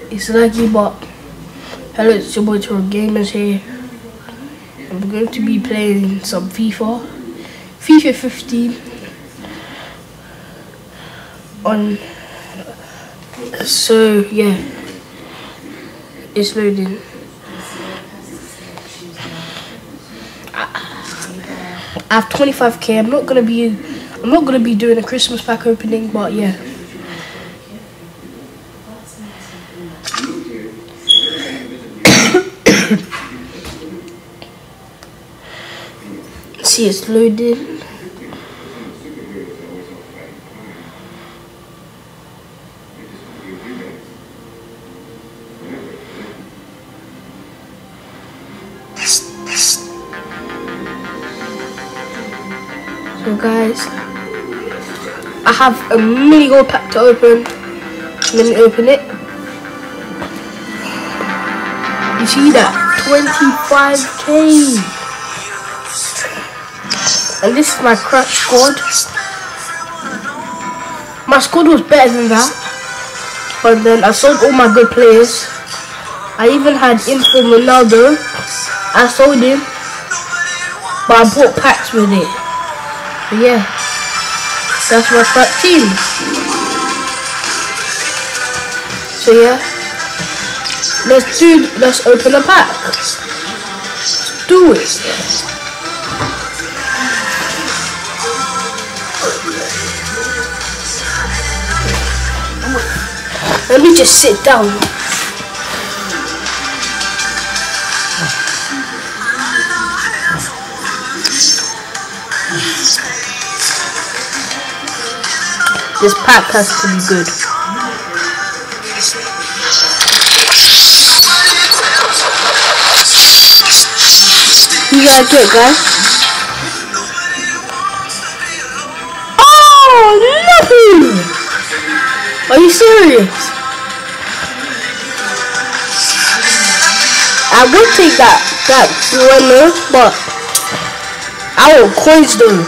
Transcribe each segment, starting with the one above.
It's laggy, but hello, it's your boy Toro Gamers here, and we're going to be playing some FIFA 15 on. So yeah, it's loading. I have 25k. I'm not gonna be doing a Christmas pack opening, but yeah. See, it's loading. So guys, I have a mini gold pack to open. Let me open it. You see that? 25k. And this is my crash squad. My squad was better than that, but then I sold all my good players. I even had Info Ronaldo. I sold him, but I bought packs with it. But yeah, that's my crack team. So yeah, let's open a pack. Let's do it. Let me just sit down. This pack has to be good. You gotta get, guys. Oh, nothing! Are you serious? I would take that blurness, but I want coins though.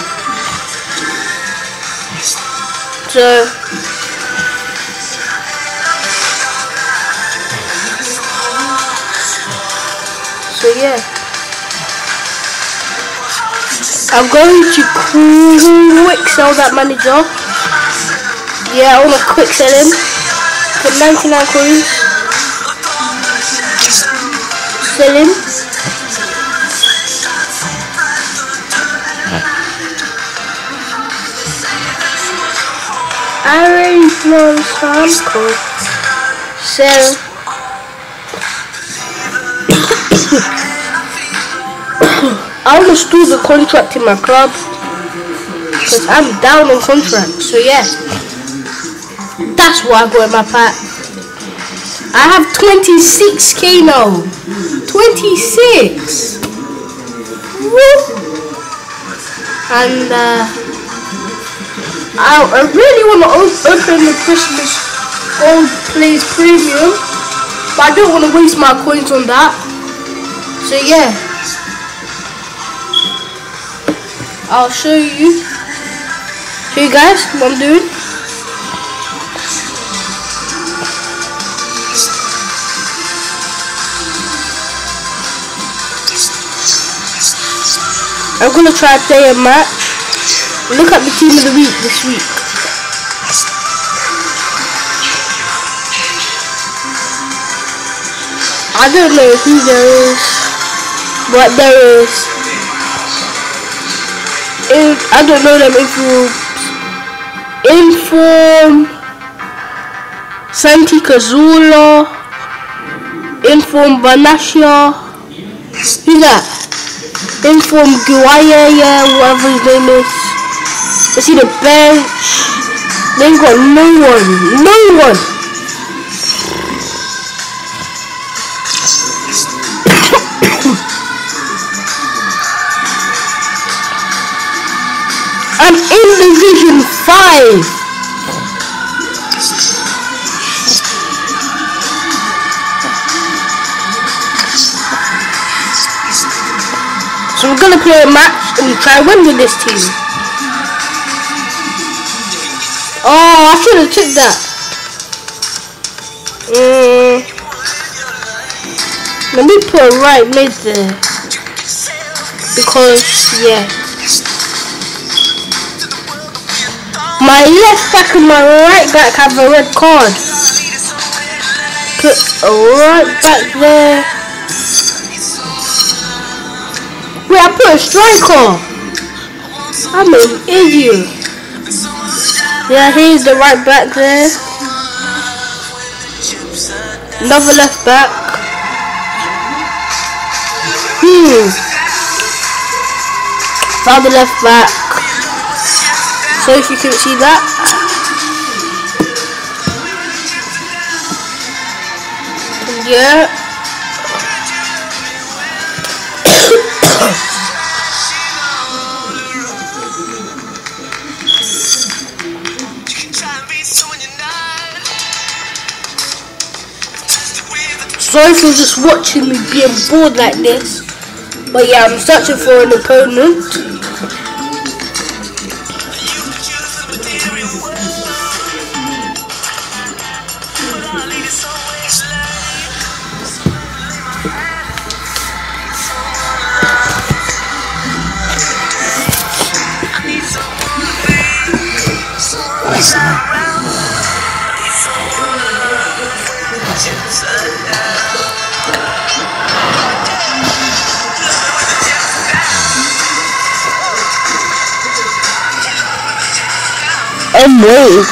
So yeah, I'm going to quick sell that manager. Yeah, I want to quick sell him for 99 coins. Sell him. I already know some code. Sell. I almost do the contract in my club because I'm down on contract. So yeah, that's what I got in my pack. I have 26k now. 26. Woo. And I really want to open the Christmas Gold Plays Premium, but I don't want to waste my coins on that. So yeah, I'll show you guys what I'm doing. I'm gonna try to play a match. Look at the team of the week this week. I don't know who there is, but there is. I don't know them. Inform Santi Cazula, Inform Vanassia. Who's that? Inform Guaya, yeah, whatever his name is. You see the bench. They've got no one. I'm in Division 5. So we're gonna play a match and try to win with this team. Oh, I should have took that. Let me put a right mid there. Because, yeah. My left back and my right back have a red card. Put a right back there. Wait, I put a striker. I'm an idiot. Yeah, here's the right back there. Another left back. Found the left back. So if you can see that. Yeah. Sorry for just watching me being bored like this. But yeah, I'm searching for an opponent. No.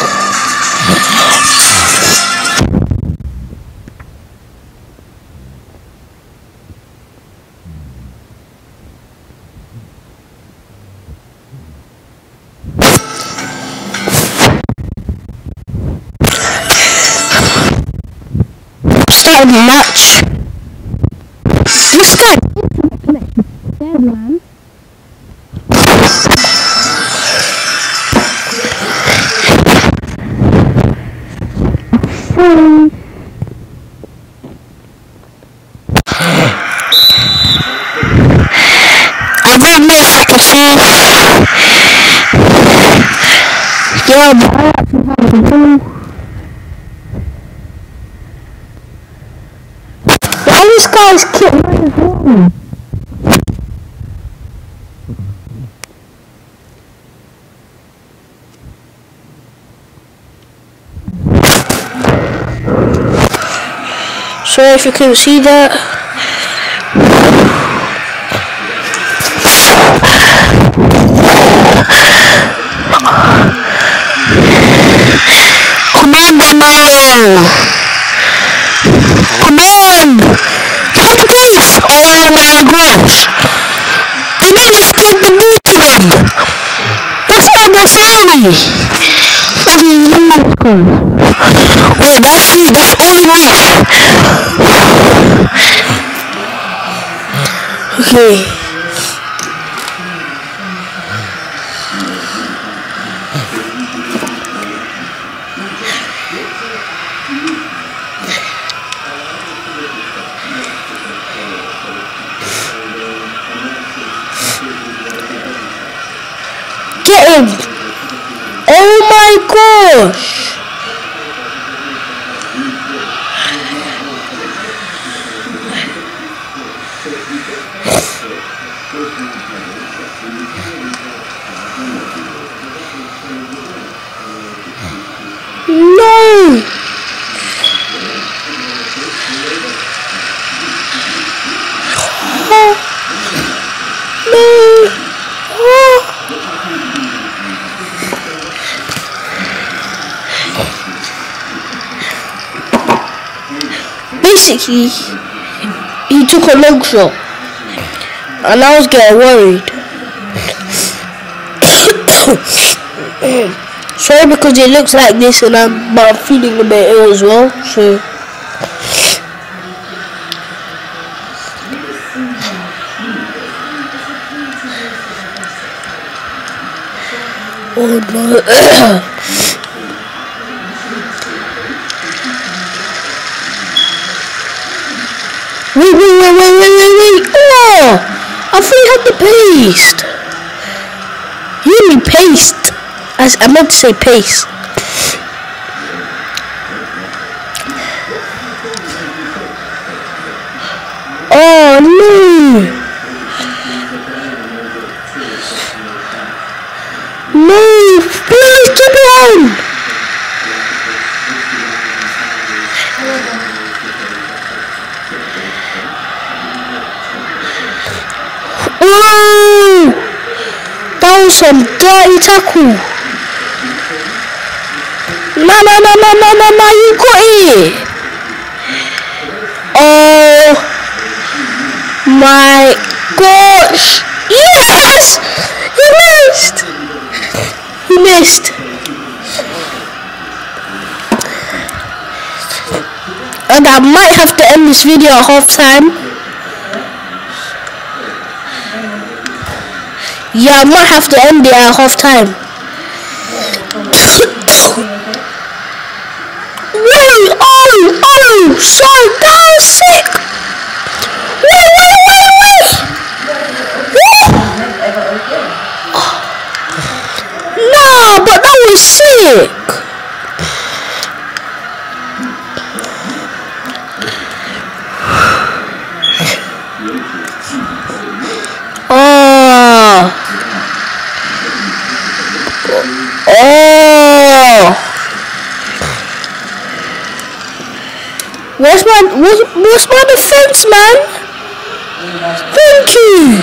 Starting the match. This guy dead, man. I don't know if I can see. Yeah, but I actually have a clue. Why this guy's killed right as well? Sorry if you couldn't see that. Come on, Demo! Come on! Get the base! Oh my gosh! They need to take the ball to them! That's not the family! Wait, that's it, that's all enough! Okay. Get him! Oh my gosh! No! Basically, he took a long shot, and I was getting worried. Sorry because it looks like this, and I'm feeling a bit ill as well. So. Oh no. Wait. Oh! I thought you had the paste. You mean paste. I meant to say paste. no! No! Please keep it on! Oh! That was some dirty tackle! No, you got it! Oh my gosh! Yes! He missed! And I might have to end this video at half time. Yeah, I might have to end it at half time. Wait, oh, so that was sick. Wait. No, but that was sick. What's my defense, man? Thank you.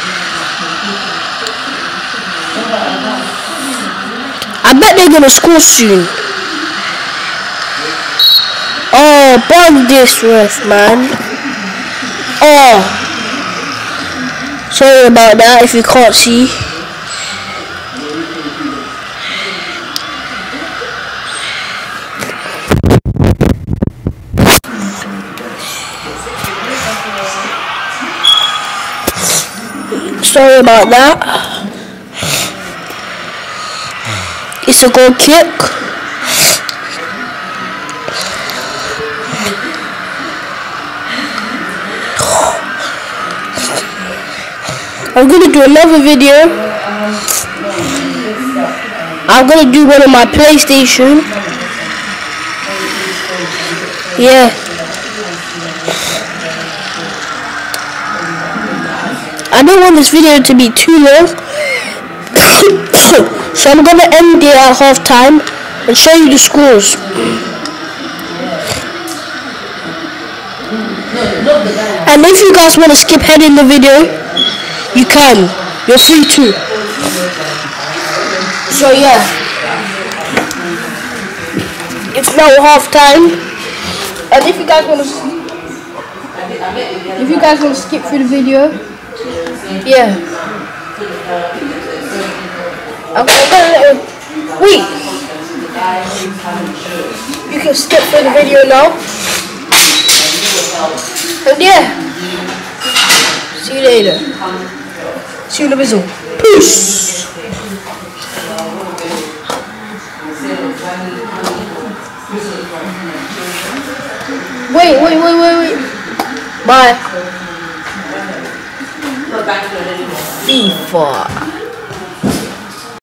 I bet they're gonna score soon. Oh, bomb this ref, man. Oh, sorry about that if you can't see. Sorry about that. It's a goal kick. I'm gonna do another video. I'm gonna do one on my PlayStation. Yeah. I don't want this video to be too long, so I'm gonna end it at half time and show you the scores. And if you guys want to skip ahead in the video, you can. You're free to. So yeah, it's now half time, and if you guys want to skip through the video. Yeah. I'm gonna let him. Wait. You can skip through the video now. And yeah. See you later. See you in the visual. Peace. Wait. Bye. FIFA.